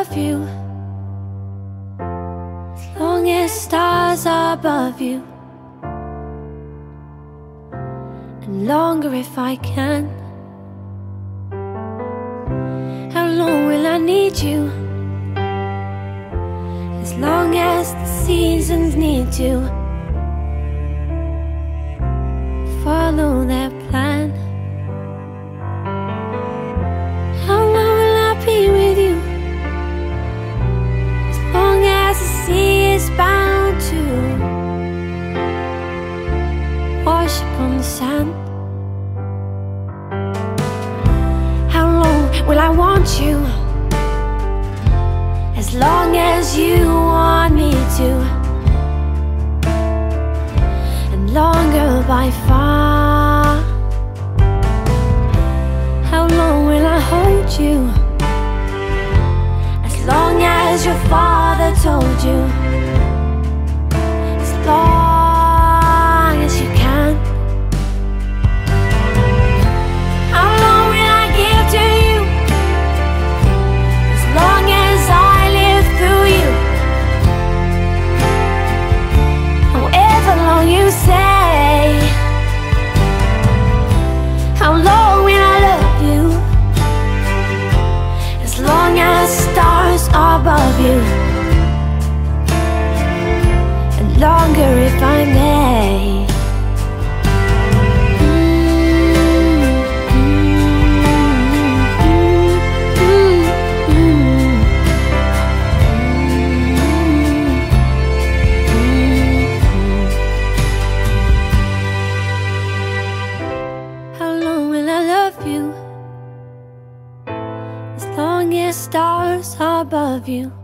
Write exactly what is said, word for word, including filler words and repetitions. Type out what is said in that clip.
love you, as long as stars are above you, and longer if I can. How long will I need you? As long as the seasons need to follow their plan. How long will I be with you? As long as the sea is bound to wash upon the sand. How long will I want you? As long as you want me to, and longer by far. How long will I hold you? As long as your father told you, as long as you can. How long will I give to you? As long as I live through you. However long you say. How long will I love you? As long as stars are above you, and longer if I may. You, as long as stars are above you.